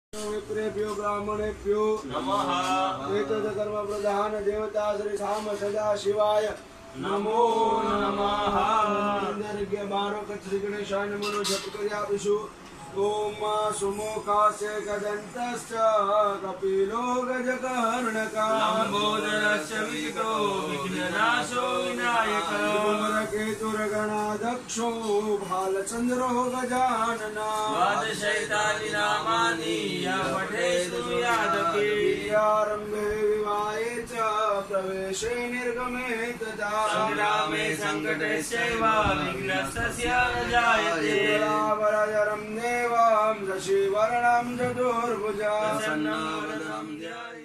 विप्रेभ्यो ब्राह्मणेभ्यो नमः। एतद् कर्म प्रधान देवता श्री श्याम सदा शिवाय नमो नमः। इंद्रज्ञ बारो श्री गणेशाय नमो जप कर्याविषु ओम सुमुखास्य कदन्तश्च कपिलो गजकर्णका लंबोदरस्य विजितो विघ्ननाशो विनायक केतुर्गणाध्यक्षो भालचन्द्रो गजानना द्वादशैतानि नामानि यः पठेत् यादपि आरम्भे विवाहे च प्रवेशे निर्गमे तथा संग्रामे संकटस्यैव विघ्नस्तस्य न जायते वरदरं देवं शशिवर्णं चतुर्भुजा प्रसन्नं वरदं ध्यायेत्।